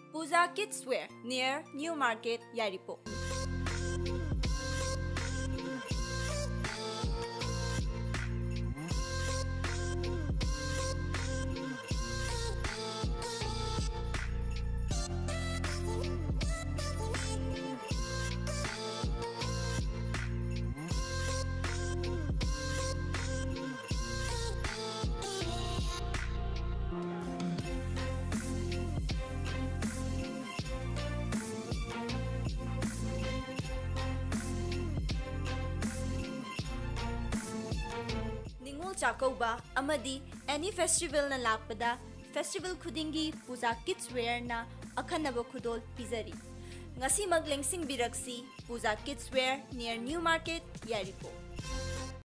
Pooja Kids Wear near New Market, Yairipok. Chakauba amadi any festival na lakpada festival khudingi Pooja Kids Wear na akhanaba khudol pizari ngasi maglengsing biraksi Pooja Kids Wear near New Market, Yairipok.